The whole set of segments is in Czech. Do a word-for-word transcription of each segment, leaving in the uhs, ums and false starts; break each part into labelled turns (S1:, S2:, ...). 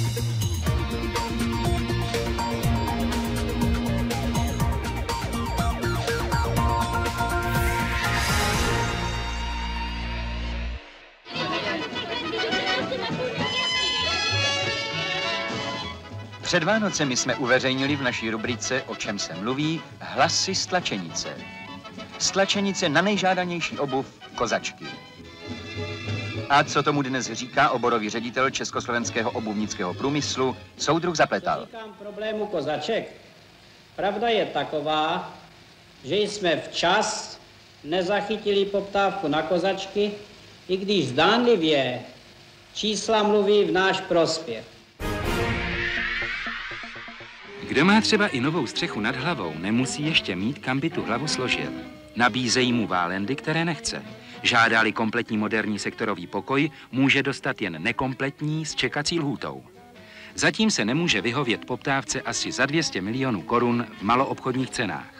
S1: Před Vánocemi jsme uveřejnili v naší rubrice O čem se mluví hlasy z tlačenice. Z tlačenice na nejžádanější obuv kozačky. A co tomu dnes říká oborový ředitel československého obuvnického průmyslu, soudruh Zapletal.
S2: Říkám problému kozaček. Pravda je taková, že jsme včas nezachytili poptávku na kozačky, i když zdánlivě čísla mluví v náš prospěch.
S3: Kdo má třeba i novou střechu nad hlavou, nemusí ještě mít, kam by tu hlavu složil. Nabízejí mu válendy, které nechce. Žádá-li kompletní moderní sektorový pokoj, může dostat jen nekompletní s čekací lhůtou. Zatím se nemůže vyhovět poptávce asi za dvě stě milionů korun v maloobchodních cenách.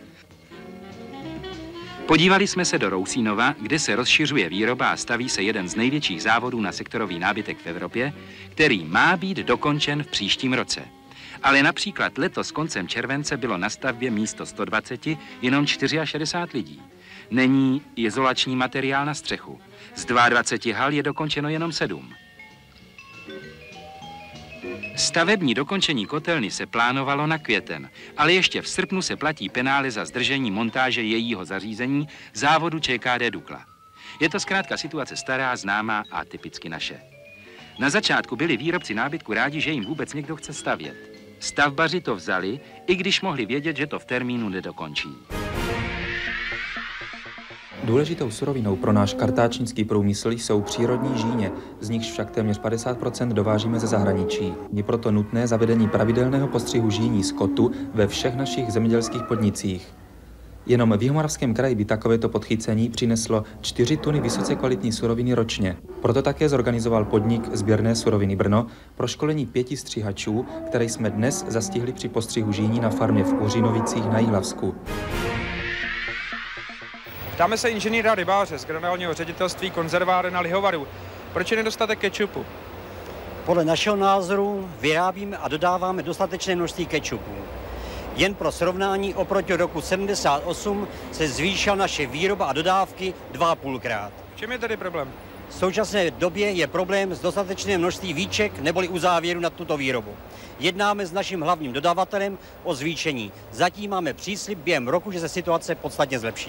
S3: Podívali jsme se do Rousínova, kde se rozšiřuje výroba a staví se jeden z největších závodů na sektorový nábytek v Evropě, který má být dokončen v příštím roce. Ale například letos koncem července bylo na stavbě místo sto dvacet jenom šedesát čtyři lidí. Není izolační materiál na střechu. Z dvacet dva hal je dokončeno jenom sedm. Stavební dokončení kotelny se plánovalo na květen, ale ještě v srpnu se platí penále za zdržení montáže jejího zařízení závodu Č K D Dukla. Je to zkrátka situace stará, známá a typicky naše. Na začátku byli výrobci nábytku rádi, že jim vůbec někdo chce stavět. Stavbaři to vzali, i když mohli vědět, že to v termínu nedokončí.
S4: Důležitou surovinou pro náš kartáčnický průmysl jsou přírodní žíně, z nichž však téměř padesát procent dovážíme ze zahraničí. Je proto nutné zavedení pravidelného postřihu žíní skotu ve všech našich zemědělských podnicích. Jenom v Jihomoravském kraji by takovéto podchycení přineslo čtyři tuny vysoce kvalitní suroviny ročně. Proto také zorganizoval podnik Sběrné suroviny Brno pro školení pěti střihačů, které jsme dnes zastihli při postřihu žíní na farmě v Uřínovicích na Jihlavsku.
S5: Ptáme se inženýra rybáře z generálního ředitelství konzerváren a lihovarů. Proč je nedostatek kečupu?
S6: Podle našeho názoru vyrábíme a dodáváme dostatečné množství kečupu. Jen pro srovnání oproti roku sedmdesát osm se zvýšila naše výroba a dodávky dva a půlkrát.
S5: V čem je tedy problém?
S6: V současné době je problém s dostatečným množství výček neboli uzávěru na tuto výrobu. Jednáme s naším hlavním dodavatelem o zvýšení. Zatím máme příslib během roku, že se situace podstatně zlepší.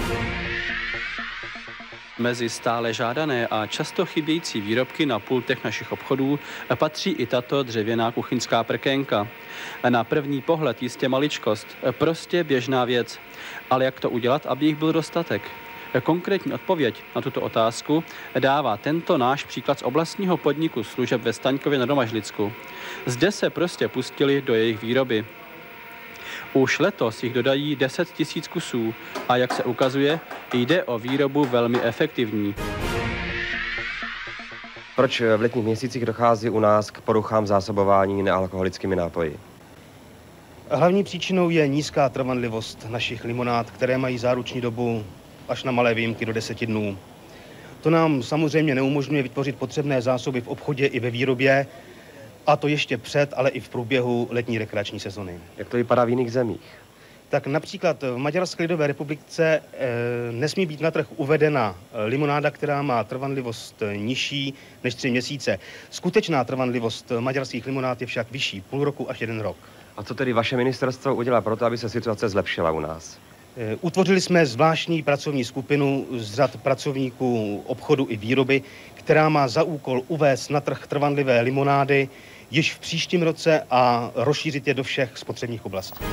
S7: Mezi stále žádané a často chybějící výrobky na pultech našich obchodů patří i tato dřevěná kuchyňská prkénka. Na první pohled jistě maličkost, prostě běžná věc. Ale jak to udělat, aby jich byl dostatek? Konkrétní odpověď na tuto otázku dává tento náš příklad z oblastního podniku služeb ve Staňkově na Domažlicku. Zde se prostě pustili do jejich výroby. Už letos jich dodají deset tisíc kusů a jak se ukazuje, jde o výrobu velmi efektivní.
S8: Proč v letních měsících dochází u nás k poruchám zásobování nealkoholickými nápoji?
S9: Hlavní příčinou je nízká trvanlivost našich limonád, které mají záruční dobu až na malé výjimky do deseti dnů. To nám samozřejmě neumožňuje vytvořit potřebné zásoby v obchodě i ve výrobě, a to ještě před, ale i v průběhu letní rekreační sezony.
S8: Jak to vypadá v jiných zemích?
S9: Tak například v Maďarské lidové republice e, nesmí být na trh uvedena limonáda, která má trvanlivost nižší než tři měsíce. Skutečná trvanlivost maďarských limonád je však vyšší, půl roku až jeden rok.
S8: A co tedy vaše ministerstvo udělá pro to, aby se situace zlepšila u nás?
S9: E, utvořili jsme zvláštní pracovní skupinu z řad pracovníků obchodu i výroby, která má za úkol uvést na trh trvanlivé limonády již v příštím roce a rozšířit je do všech spotřebních oblastí.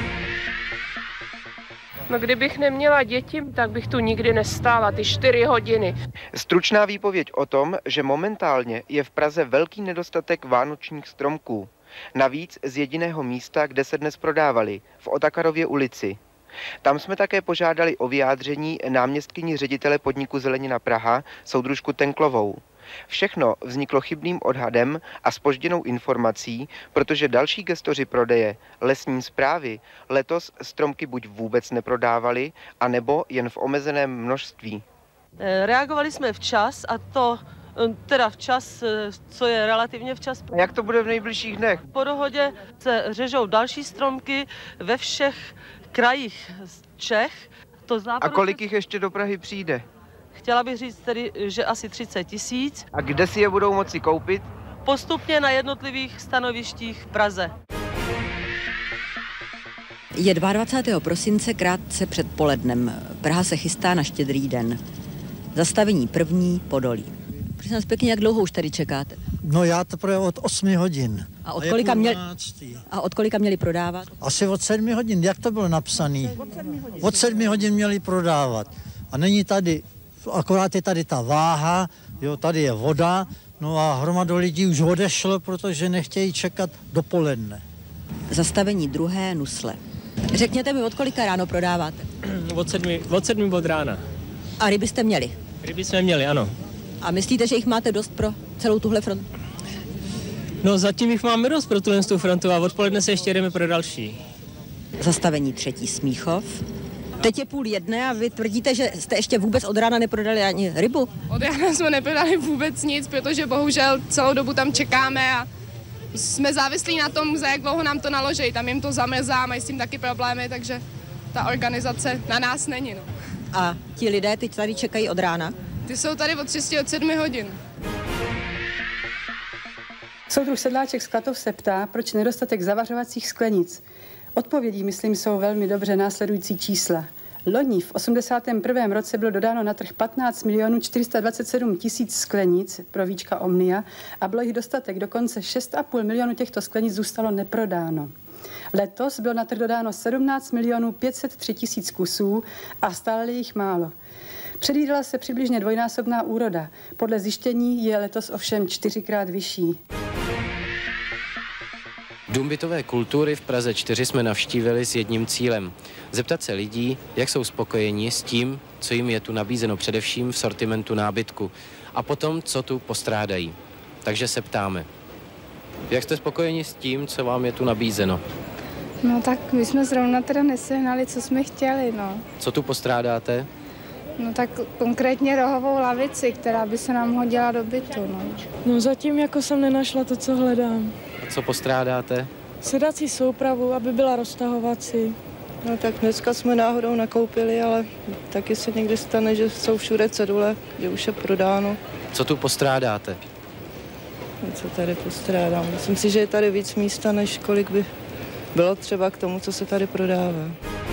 S10: No kdybych neměla děti, tak bych tu nikdy nestála, ty čtyři hodiny.
S11: Stručná výpověď o tom, že momentálně je v Praze velký nedostatek vánočních stromků. Navíc z jediného místa, kde se dnes prodávali, v Otakarově ulici. Tam jsme také požádali o vyjádření náměstkyni ředitele podniku Zelenina Praha, soudružku Tenklovou. Všechno vzniklo chybným odhadem a zpožděnou informací, protože další gestoři prodeje, lesní správy, letos stromky buď vůbec neprodávali, anebo jen v omezeném množství.
S12: Reagovali jsme včas, a to teda včas, co je relativně včas.
S11: A jak to bude v nejbližších dnech?
S12: Po dohodě se řežou další stromky ve všech krajích Čech. To
S11: A kolik jich ještě do Prahy přijde?
S12: Chtěla bych říct tedy, že asi třicet tisíc.
S11: A kde si je budou moci koupit?
S12: Postupně na jednotlivých stanovištích v Praze.
S13: Je dvacátého druhého prosince, krátce před polednem. Praha se chystá na Štědrý den. Zastavení první Podolí. Prosím vás pěkně, jak dlouho už tady čekáte?
S14: No já teprve od osmi hodin.
S13: A od, kolika měli, a od kolika měli prodávat?
S14: Asi od sedmi hodin, jak to bylo napsané? Od sedmi hodin. Od sedmi hodin měli prodávat. A není tady, akorát je tady ta váha, jo, tady je voda, no a hromadu lidí už odešlo, protože nechtějí čekat dopoledne.
S13: Zastavení druhé Nusle. Řekněte mi, od kolika ráno prodáváte?
S15: Od sedmi, od sedmi od rána.
S13: A ryby jste měli?
S15: Ryby jsme měli, ano.
S13: A myslíte, že jich máte dost pro celou tuhle frontu?
S15: No zatím jich máme dost pro tuhle frontu a odpoledne se ještě jdeme pro další.
S13: Zastavení třetí Smíchov. Teď je půl jedné a vy tvrdíte, že jste ještě vůbec od rána neprodali ani rybu?
S10: Od rána jsme neprodali vůbec nic, protože bohužel celou dobu tam čekáme a jsme závislí na tom, za jak dlouho nám to naloží. Tam jim to zamrzá, mají s tím taky problémy, takže ta organizace na nás není. No.
S13: A ti lidé teď tady čekají od rána?
S10: Ty jsou tady od šesti, od sedmi hodin.
S16: Soudruh Sedláček z Klatov se ptá, proč nedostatek zavařovacích sklenic. Odpovědí, myslím, jsou velmi dobře následující čísla. Loni v osmdesátém prvním roce bylo dodáno na trh patnáct milionů čtyři sta dvacet sedm tisíc sklenic pro víčka Omnia a bylo jich dostatek, dokonce šest a půl milionu těchto sklenic zůstalo neprodáno. Letos bylo na trh dodáno sedmnáct milionů pět set tři tisíc kusů a stále je jich málo. Předvídala se přibližně dvojnásobná úroda. Podle zjištění je letos ovšem čtyřikrát vyšší.
S17: Dům bytové kultury v Praze čtyři jsme navštívili s jedním cílem. Zeptat se lidí, jak jsou spokojeni s tím, co jim je tu nabízeno především v sortimentu nábytku a potom, co tu postrádají. Takže se ptáme, jak jste spokojeni s tím, co vám je tu nabízeno?
S18: No tak my jsme zrovna teda nesehnali, co jsme chtěli, no.
S17: Co tu postrádáte?
S18: No tak konkrétně rohovou lavici, která by se nám hodila do bytu, no.
S19: No zatím jako jsem nenašla to, co hledám.
S17: Co postrádáte?
S19: Sedací soupravu, aby byla roztahovací.
S20: No tak dneska jsme náhodou nakoupili, ale taky se někdy stane, že jsou všude cedule, že už je prodáno.
S17: Co tu postrádáte?
S20: Co tady postrádám? Myslím si, že je tady víc místa, než kolik by bylo třeba k tomu, co se tady prodává.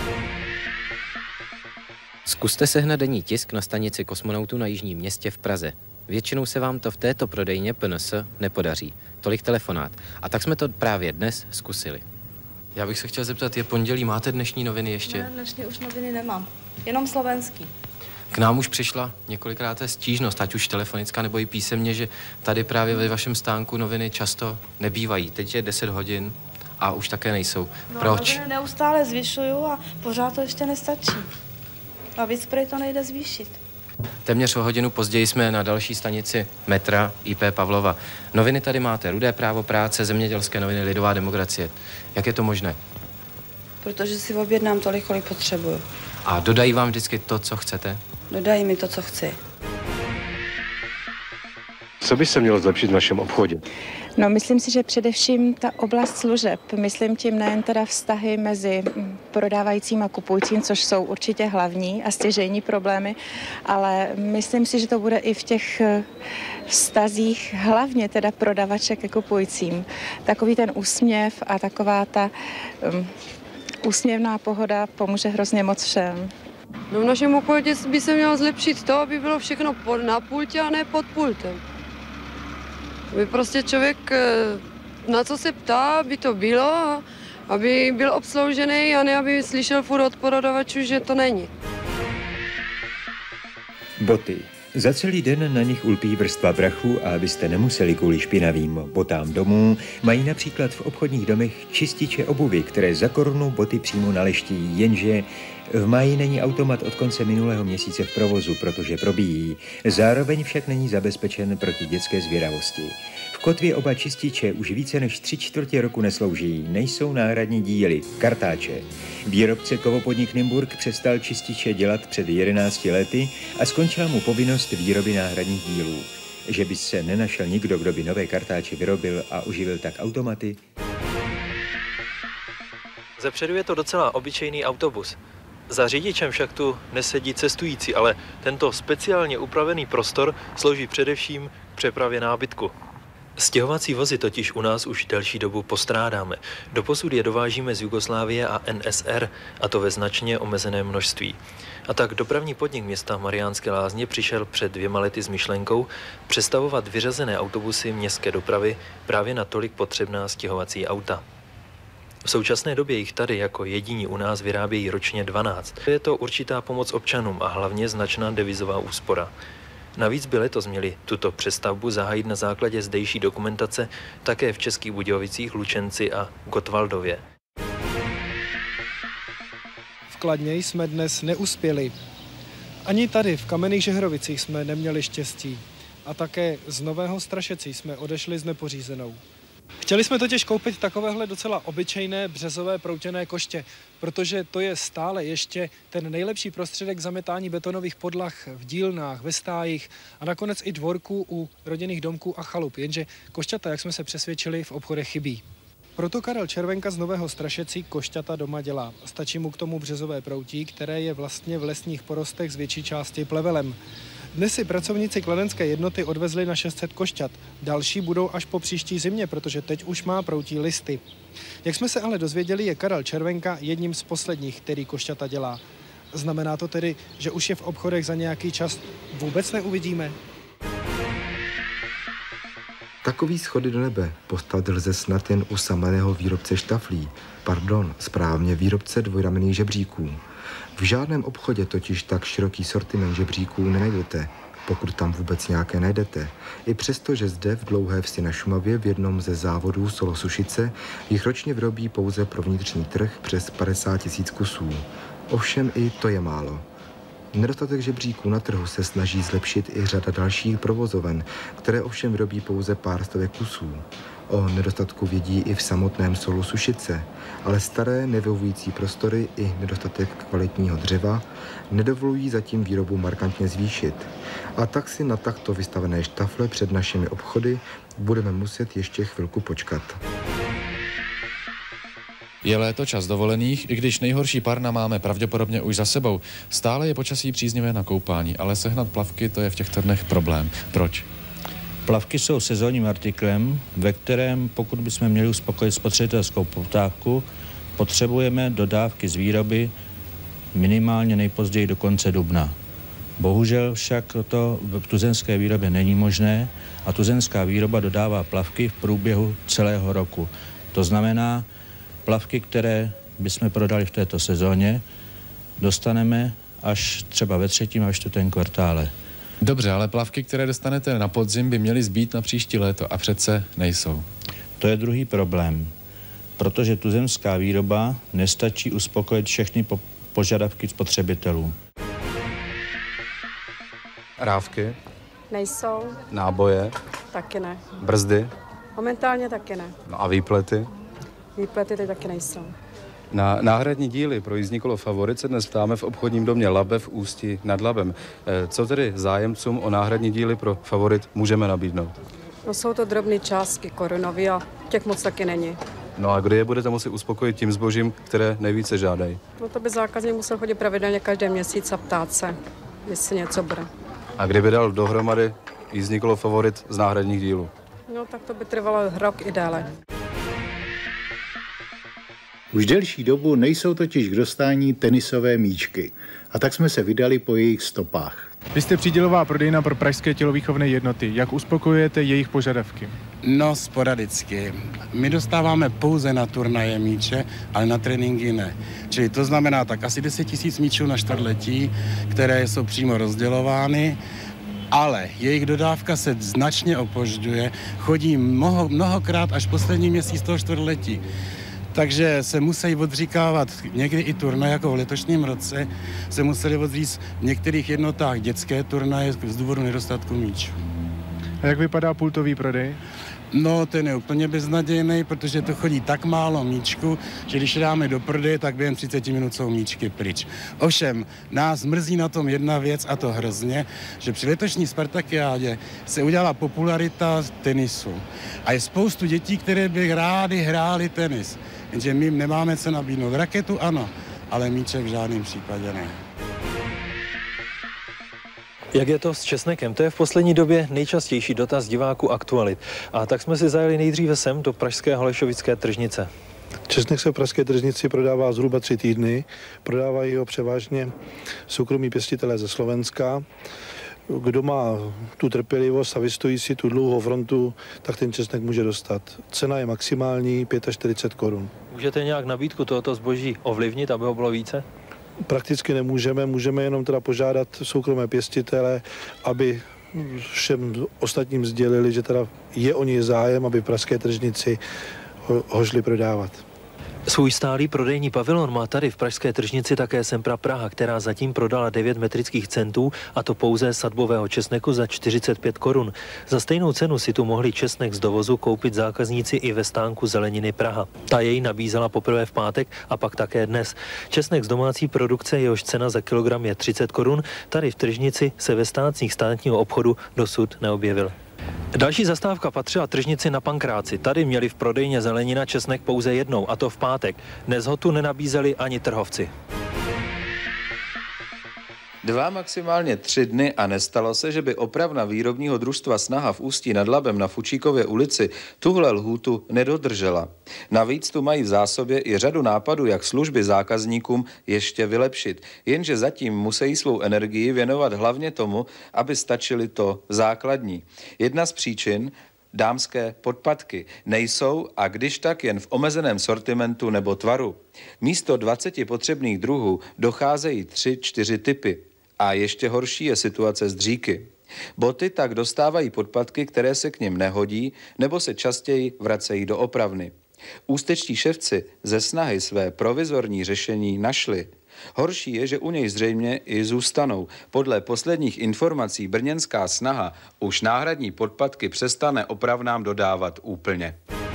S17: Zkuste sehnat denní tisk na stanici Kosmonautů na Jižním Městě v Praze. Většinou se vám to v této prodejně P N S nepodaří. Tolik telefonát. A tak jsme to právě dnes zkusili. Já bych se chtěl zeptat, je pondělí, máte dnešní noviny ještě?
S21: Ne, dnešní už noviny nemám. Jenom slovenský.
S17: K nám už přišla několikrát stížnost, ať už telefonická nebo i písemně, že tady právě ve vašem stánku noviny často nebývají. Teď je deset hodin a už také nejsou.
S21: No,
S17: Proč?
S21: Noviny neustále zvyšují a pořád to ještě nestačí. A víc prej to nejde zvýšit.
S17: Téměř o hodinu později jsme na další stanici metra I P Pavlova. Noviny tady máte, Rudé právo práce, zemědělské noviny, Lidová demokracie. Jak je to možné?
S21: Protože si objednám tolik, kolik potřebuju.
S17: A dodají vám vždycky to, co chcete?
S21: Dodají mi to, co chci.
S22: Co by se mělo zlepšit v našem obchodě?
S23: No, myslím si, že především ta oblast služeb. Myslím tím nejen teda vztahy mezi prodávajícím a kupujícím, což jsou určitě hlavní a stěžejní problémy, ale myslím si, že to bude i v těch vztazích hlavně teda prodavače ke kupujícím. Takový ten úsměv a taková ta um, úsměvná pohoda pomůže hrozně moc všem.
S24: No, v našem obchodě by se mělo zlepšit to, aby bylo všechno na pultě a ne pod pultem. Aby prostě člověk, na co se ptá, aby to bylo, aby byl obsloužený a ne aby slyšel furt od prodavačů, že to není.
S25: Boty. Za celý den na nich ulpí vrstva prachu a abyste nemuseli kvůli špinavým botám domů, mají například v obchodních domech čističe obuvy, které za korunu boty přímo naleští, jenže v máji není automat od konce minulého měsíce v provozu, protože probíjí. Zároveň však není zabezpečen proti dětské zvědavosti. V kotvě oba čističe už více než tři čtvrtě roku neslouží, nejsou náhradní díly, kartáče. Výrobce kovopodnik Nymburk přestal čističe dělat před jedenácti lety a skončila mu povinnost výroby náhradních dílů. Že by se nenašel nikdo, kdo by nové kartáče vyrobil a uživil tak automaty?
S1: Zepředu je to docela obyčejný autobus. Za řidičem však tu nesedí cestující, ale tento speciálně upravený prostor slouží především k přepravě nábytku. Stěhovací vozy totiž u nás už delší dobu postrádáme. Doposud je dovážíme z Jugoslávie a N S R, a to ve značně omezeném množství. A tak dopravní podnik města Mariánské Lázně přišel před dvěma lety s myšlenkou přestavovat vyřazené autobusy městské dopravy právě na tolik potřebná stěhovací auta. V současné době jich tady jako jediní u nás vyrábějí ročně dvanáct. Je to určitá pomoc občanům a hlavně značná devizová úspora. Navíc by letos měli tuto přestavbu zahájit na základě zdejší dokumentace také v Českých Budějovicích, Lučenci a Gottwaldově.
S2: V Kladně jsme dnes neuspěli. Ani tady v Kamenných Žehrovicích jsme neměli štěstí. A také z Nového Strašecí jsme odešli s nepořízenou. Chtěli jsme totiž koupit takovéhle docela obyčejné březové proutěné koště, protože to je stále ještě ten nejlepší prostředek zametání betonových podlah v dílnách, ve stájích a nakonec i dvorků u rodinných domků a chalup, jenže košťata, jak jsme se přesvědčili, v obchodech chybí. Proto Karel Červenka z Nového Strašecí košťata doma dělá. Stačí mu k tomu březové proutí, které je vlastně v lesních porostech z větší části plevelem. Dnes si pracovníci kladenské jednoty odvezli na šest set košťat. Další budou až po příští zimě, protože teď už má proutí listy. Jak jsme se ale dozvěděli, je Karel Červenka jedním z posledních, který košťata dělá. Znamená to tedy, že už je v obchodech za nějaký čas vůbec neuvidíme?
S3: Takový schody do nebe postavit lze snad jen u samého výrobce štaflí, pardon, správně výrobce dvojramenných žebříků. V žádném obchodě totiž tak široký sortiment žebříků nenajdete, pokud tam vůbec nějaké najdete. I přesto, že zde v Dlouhé Vsi na Šumavě v jednom ze závodů Solo Sušice jich ročně vyrobí pouze pro vnitřní trh přes padesát tisíc kusů. Ovšem i to je málo. Nedostatek žebříků na trhu se snaží zlepšit i řada dalších provozoven, které ovšem vyrobí pouze pár stovek kusů. O nedostatku vědí i v samotném Solu Sušice, ale staré nevyhovující prostory i nedostatek kvalitního dřeva nedovolují zatím výrobu markantně zvýšit. A tak si na takto vystavené štafle před našimi obchody budeme muset ještě chvilku počkat.
S4: Je léto, čas dovolených, i když nejhorší parna máme pravděpodobně už za sebou. Stále je počasí příznivé na koupání, ale sehnat plavky, to je v těchto dnech problém. Proč?
S5: Plavky jsou sezónním artiklem, ve kterém, pokud bychom měli uspokojit spotřebitelskou poptávku, potřebujeme dodávky z výroby minimálně nejpozději do konce dubna. Bohužel však to v tuzemské výrobě není možné a tuzemská výroba dodává plavky v průběhu celého roku. To znamená, plavky, které bychom prodali v této sezóně, dostaneme až třeba ve třetím a čtvrtém kvartále.
S4: Dobře, ale plavky, které dostanete na podzim, by měly zbýt na příští léto a přece nejsou.
S5: To je druhý problém, protože tuzemská výroba nestačí uspokojit všechny po- požadavky spotřebitelů.
S26: Rávky?
S27: Nejsou.
S26: Náboje?
S27: Taky ne.
S26: Brzdy?
S27: Momentálně taky ne.
S26: No a výplety?
S27: Výplety teď taky nejsou.
S26: Na náhradní díly pro jízdní kolo Favorit se dnes ptáme v obchodním domě Labe v Ústí nad Labem. Co tedy zájemcům o náhradní díly pro Favorit můžeme nabídnout?
S27: No jsou to drobné částky korunový a těch moc taky není.
S26: No a kdy je budete moci uspokojit tím zbožím, které nejvíce žádají?
S27: No to by zákazník musel chodit pravidelně každý měsíc a ptát se, jestli něco bude.
S26: A kdyby dal dohromady jízdní kolo Favorit z náhradních dílů?
S27: No tak to by trvalo rok i déle.
S28: Už delší dobu nejsou totiž k dostání tenisové míčky a tak jsme se vydali po jejich stopách.
S2: Vy jste přídělová prodejna pro pražské tělovýchovné jednoty. Jak uspokojujete jejich požadavky?
S29: No, sporadicky. My dostáváme pouze na turnaje míče, ale na tréninky ne. Čili to znamená tak asi deset tisíc míčů na čtvrtletí, které jsou přímo rozdělovány, ale jejich dodávka se značně opožďuje. Chodí mnoho, mnohokrát až poslední měsíc toho čtvrtletí. Takže se musí odříkávat někdy i turnaje, jako v letošním roce se museli odříct v některých jednotách dětské turnaje z důvodu nedostatku míčů.
S2: A jak vypadá pultový prodej?
S29: No, ten je úplně beznadějný, protože to chodí tak málo míčku, že když je dáme do prodeje, tak během třicet minut jsou míčky pryč. Ovšem, nás mrzí na tom jedna věc, a to hrozně, že při letošní Spartakiádě se udělala popularita tenisu. A je spoustu dětí, které by rády hrály tenis. Jenže my jim nemáme co nabídnout. Raketu ano, ale míček v žádném případě ne.
S1: Jak je to s česnekem? To je v poslední době nejčastější dotaz diváků Aktualit. A tak jsme si zajeli nejdříve sem do pražské Holešovické tržnice.
S6: Česnek se v pražské tržnici prodává zhruba tři týdny. Prodávají ho převážně soukromí pěstitelé ze Slovenska. Kdo má tu trpělivost a vystojí si tu dlouhou frontu, tak ten česnek může dostat. Cena je maximální čtyřicet pět korun.
S1: Můžete nějak nabídku tohoto zboží ovlivnit, aby ho bylo více?
S6: Prakticky nemůžeme, můžeme jenom teda požádat soukromé pěstitele, aby všem ostatním sdělili, že teda je o něj zájem, aby v pražské tržnici ho, ho šli prodávat.
S1: Svůj stálý prodejní pavilon má tady v pražské tržnici také Sempra Praha, která zatím prodala devět metrických centů, a to pouze sadbového česneku za čtyřicet pět korun. Za stejnou cenu si tu mohli česnek z dovozu koupit zákazníci i ve stánku zeleniny Praha. Ta jej nabízela poprvé v pátek a pak také dnes. Česnek z domácí produkce, jehož cena za kilogram je třicet korun, tady v tržnici se ve stáncích státního obchodu dosud neobjevil. Další zastávka patřila tržnici na Pankráci. Tady měli v prodejně zelenina česnek pouze jednou, a to v pátek. Dnes ho tu nenabízeli ani trhovci.
S7: Dva, maximálně tři dny a nestalo se, že by opravna výrobního družstva Snaha v Ústí nad Labem na Fučíkově ulici tuhle lhůtu nedodržela. Navíc tu mají v zásobě i řadu nápadů, jak služby zákazníkům ještě vylepšit, jenže zatím musí svou energii věnovat hlavně tomu, aby stačily to základní. Jedna z příčin: dámské podpatky nejsou, a když tak jen v omezeném sortimentu nebo tvaru. Místo dvaceti potřebných druhů docházejí tři, čtyři typy. A ještě horší je situace s dříky. Boty tak dostávají podpatky, které se k nim nehodí, nebo se častěji vracejí do opravny. Ústečtí ševci ze Snahy své provizorní řešení našli. Horší je, že u něj zřejmě i zůstanou. Podle posledních informací brněnská Snaha už náhradní podpatky přestane opravnám dodávat úplně.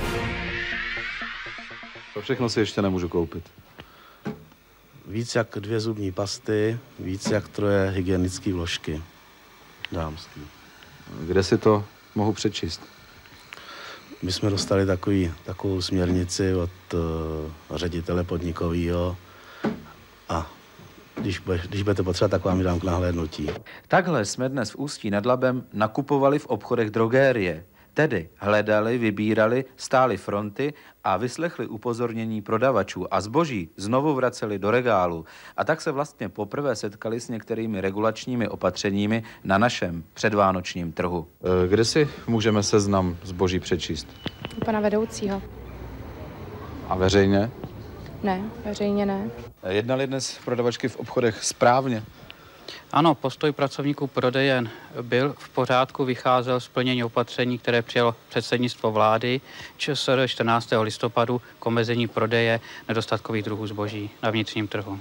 S26: To všechno si ještě nemůžu koupit.
S8: Víc jak dvě zubní pasty, víc jak troje hygienické vložky dámský.
S26: Kde si to mohu přečíst?
S8: My jsme dostali takový, takovou směrnici od uh, ředitele podnikového, a když, bude, když budete potřebovat, tak vám ji dám k nahlédnutí.
S7: Takhle jsme dnes v Ústí nad Labem nakupovali v obchodech drogérie. Tedy hledali, vybírali, stáli fronty a vyslechli upozornění prodavačů a zboží znovu vraceli do regálu. A tak se vlastně poprvé setkali s některými regulačními opatřeními na našem předvánočním trhu.
S26: Kde si můžeme seznam zboží přečíst?
S9: U pana vedoucího.
S26: A veřejně?
S9: Ne, veřejně ne.
S26: Jednali dnes prodavačky v obchodech správně?
S11: Ano, postoj pracovníků prodejen byl v pořádku, vycházel z plnění opatření, které přijalo předsednictvo vlády ČSR čtrnáctého listopadu k omezení prodeje nedostatkových druhů zboží na vnitřním trhu.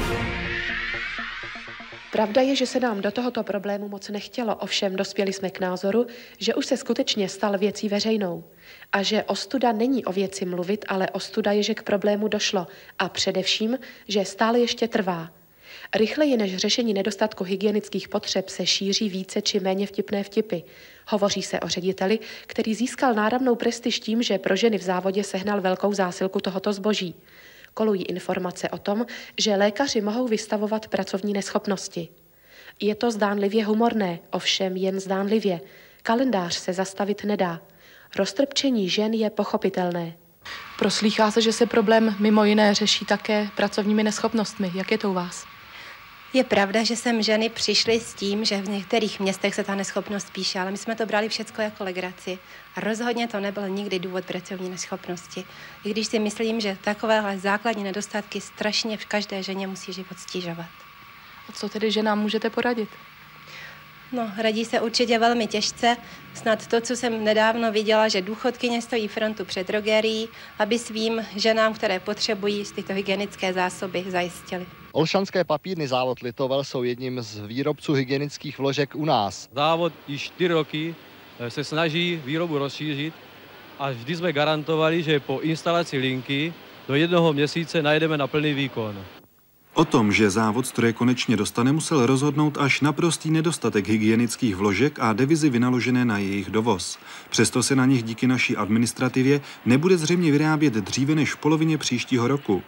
S12: Pravda je, že se nám do tohoto problému moc nechtělo, ovšem dospěli jsme k názoru, že už se skutečně stal věcí veřejnou a že ostuda není o věci mluvit, ale ostuda je, že k problému došlo a především, že stále ještě trvá. Rychleji než řešení nedostatku hygienických potřeb se šíří více či méně vtipné vtipy. Hovoří se o řediteli, který získal náramnou prestiž tím, že pro ženy v závodě sehnal velkou zásilku tohoto zboží. Kolují informace o tom, že lékaři mohou vystavovat pracovní neschopnosti. Je to zdánlivě humorné, ovšem jen zdánlivě. Kalendář se zastavit nedá. Roztrpčení žen je pochopitelné.
S10: Proslýchá se, že se problém mimo jiné řeší také pracovními neschopnostmi. Jak je to u vás?
S13: Je pravda, že sem ženy přišly s tím, že v některých městech se ta neschopnost píše, ale my jsme to brali všecko jako legraci. A rozhodně to nebyl nikdy důvod pracovní neschopnosti. I když si myslím, že takovéhle základní nedostatky strašně v každé ženě musí život stížovat.
S10: A co tedy ženám můžete poradit?
S13: No, radí se určitě velmi těžce. Snad to, co jsem nedávno viděla, že důchodkyně stojí frontu před drogerií, aby svým ženám, které potřebují, tyto hygienické zásoby zajistili.
S14: Olšanské papírny závod Litovel jsou jedním z výrobců hygienických vložek u nás.
S15: Závod již čtyři roky se snaží výrobu rozšířit a vždy jsme garantovali, že po instalaci linky do jednoho měsíce najdeme na plný výkon.
S16: O tom, že závod stroje konečně dostane, musel rozhodnout až naprostý nedostatek hygienických vložek a devizy vynaložené na jejich dovoz. Přesto se na nich díky naší administrativě nebude zřejmě vyrábět dříve než v polovině příštího roku.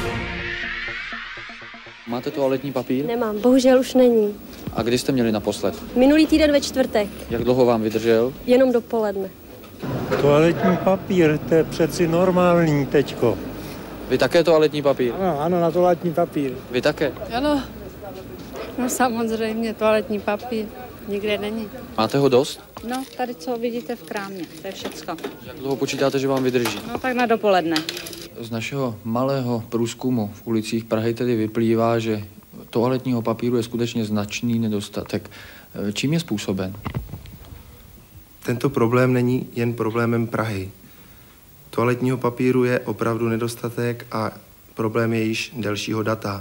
S17: Máte toaletní papír?
S18: Nemám, bohužel už není.
S17: A kdy jste měli naposled?
S18: Minulý týden ve čtvrtek.
S17: Jak dlouho vám vydržel?
S18: Jenom dopoledne.
S19: Toaletní papír, to je přeci normální teďko.
S17: Vy také toaletní papír?
S19: Ano, ano, na toaletní papír.
S17: Vy také?
S24: Ano, no samozřejmě, toaletní papír nikde není.
S17: Máte ho dost?
S18: No, tady co vidíte v krámě, to je všecko.
S17: Jak dlouho počítáte, že vám vydrží?
S18: No tak na dopoledne.
S17: Z našeho malého průzkumu v ulicích Prahy tedy vyplývá, že toaletního papíru je skutečně značný nedostatek. Čím je způsoben?
S3: Tento problém není jen problémem Prahy. Toaletního papíru je opravdu nedostatek a problém je již delšího data.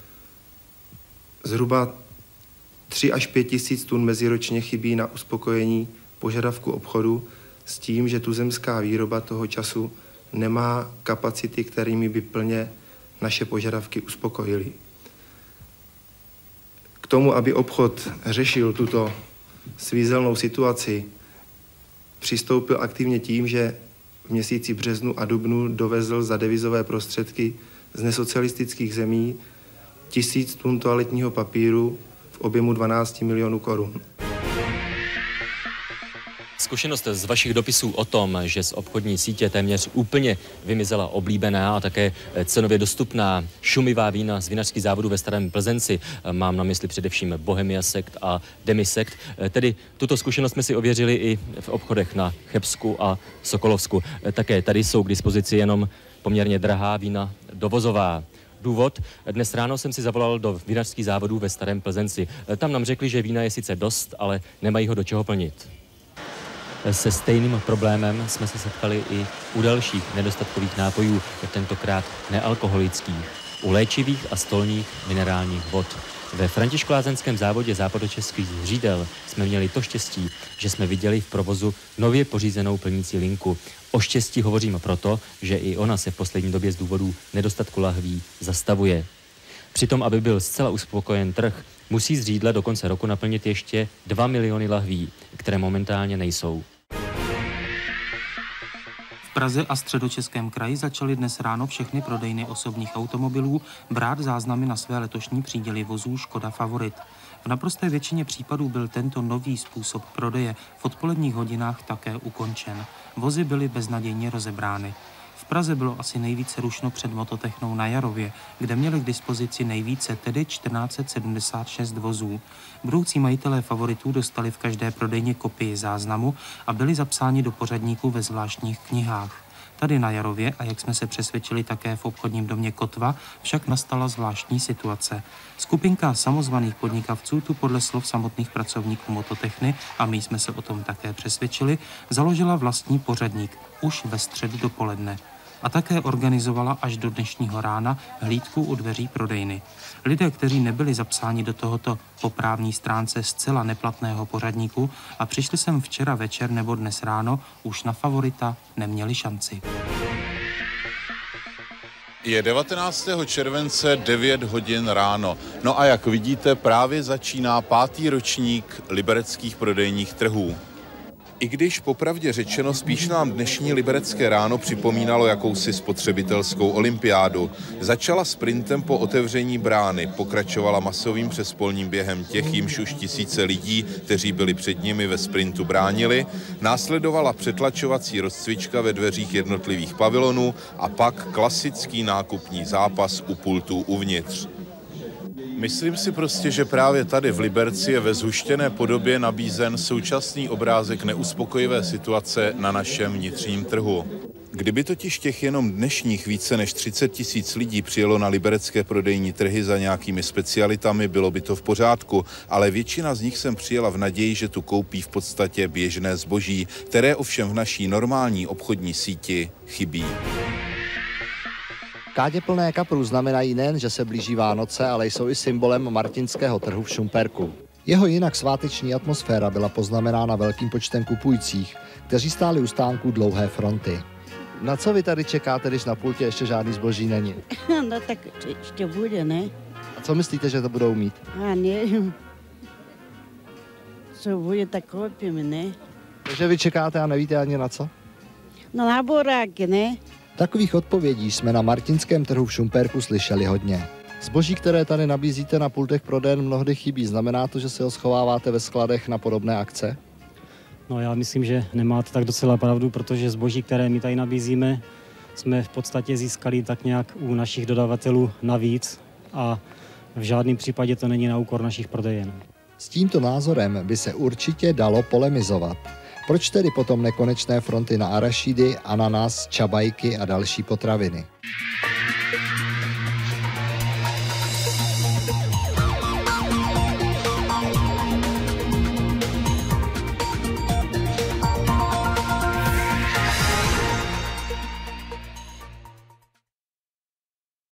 S3: Zhruba tři až pět tisíc tun meziročně chybí na uspokojení požadavku obchodu s tím, že tuzemská výroba toho času nemá kapacity, kterými by plně naše požadavky uspokojily. K tomu, aby obchod řešil tuto svízelnou situaci, přistoupil aktivně tím, že v měsíci březnu a dubnu dovezl za devizové prostředky z nesocialistických zemí tisíc tun toaletního papíru v objemu dvanáct milionů korun.
S20: Zkušenost z vašich dopisů o tom, že z obchodní sítě téměř úplně vymizela oblíbená a také cenově dostupná šumivá vína z vinařských závodů ve Starém Plzenci, mám na mysli především Bohemia Sekt a Demisekt, tedy tuto zkušenost jsme si ověřili i v obchodech na Chebsku a Sokolovsku. Také tady jsou k dispozici jenom poměrně drahá vína dovozová. Důvod? Dnes ráno jsem si zavolal do vinařských závodů ve Starém Plzenci. Tam nám řekli, že vína je sice dost, ale nemají ho do čeho plnit. Se stejným problémem jsme se setkali i u dalších nedostatkových nápojů, tentokrát nealkoholických, u léčivých a stolních minerálních vod. Ve františkolázenském závodě západočeských Řídel jsme měli to štěstí, že jsme viděli v provozu nově pořízenou plnící linku. O štěstí hovořím proto, že i ona se v poslední době z důvodu nedostatku lahví zastavuje. Přitom, aby byl zcela uspokojen trh, musí z Řídle do konce roku naplnit ještě dva miliony lahví, které momentálně nejsou.
S21: V Praze a Středočeském kraji začaly dnes ráno všechny prodejny osobních automobilů brát záznamy na své letošní příděly vozů Škoda Favorit. V naprosté většině případů byl tento nový způsob prodeje v odpoledních hodinách také ukončen. Vozy byly beznadějně rozebrány. V Praze bylo asi nejvíce rušno před Mototechnou na Jarově, kde měli k dispozici nejvíce, tedy čtrnáct set sedmdesát šest vozů. Budoucí majitelé Favoritů dostali v každé prodejně kopii záznamu a byli zapsáni do pořadníků ve zvláštních knihách. Tady na Jarově, a jak jsme se přesvědčili také v obchodním domě Kotva, však nastala zvláštní situace. Skupinka samozvaných podnikavců tu podle slov samotných pracovníků Mototechny, a my jsme se o tom také přesvědčili, založila vlastní pořadník už ve středu dopoledne. A také organizovala až do dnešního rána hlídku u dveří prodejny. Lidé, kteří nebyli zapsáni do tohoto po právní stránce zcela neplatného pořadníku a přišli sem včera večer nebo dnes ráno, už na Favorita neměli šanci.
S22: Je devatenáctého července devět hodin ráno. No a jak vidíte, právě začíná pátý ročník libereckých prodejních trhů. I když popravdě řečeno spíš nám dnešní liberecké ráno připomínalo jakousi spotřebitelskou olympiádu. Začala sprintem po otevření brány, pokračovala masovým přespolním během těch, jimž už tisíce lidí, kteří byli před nimi ve sprintu bránili, následovala přetlačovací rozcvička ve dveřích jednotlivých pavilonů a pak klasický nákupní zápas u pultů uvnitř. Myslím si prostě, že právě tady v Liberci je ve zhuštěné podobě nabízen současný obrázek neuspokojivé situace na našem vnitřním trhu. Kdyby totiž těch jenom dnešních více než třicet tisíc lidí přijelo na liberecké prodejní trhy za nějakými specialitami, bylo by to v pořádku, ale většina z nich sem přijela v naději, že tu koupí v podstatě běžné zboží, které ovšem v naší normální obchodní síti chybí.
S14: Kádě plné kaprů znamenají nejen, že se blíží Vánoce, ale jsou i symbolem martinského trhu v Šumperku. Jeho jinak sváteční atmosféra byla poznamenána velkým počtem kupujících, kteří stáli u stánků dlouhé fronty. Na co vy tady čekáte, když na pultě ještě žádný zboží není?
S2: No tak ještě bude, ne?
S14: A co myslíte, že to budou mít?
S2: A nevím. Co bude, tak koupíme, ne?
S14: Takže vy čekáte a nevíte ani na co?
S2: No na boráky, ne?
S14: Takových odpovědí jsme na martinském trhu v Šumperku slyšeli hodně. Zboží, které tady nabízíte na pultech prodejen, mnohdy chybí. Znamená to, že si ho schováváte ve skladech na podobné akce?
S4: No já myslím, že nemáte tak docela pravdu, protože zboží, které my tady nabízíme, jsme v podstatě získali tak nějak u našich dodavatelů navíc a v žádném případě to není na úkor našich prodejen.
S14: S tímto názorem by se určitě dalo polemizovat. Proč tedy potom nekonečné fronty na arašídy, ananas, čabajky a další potraviny?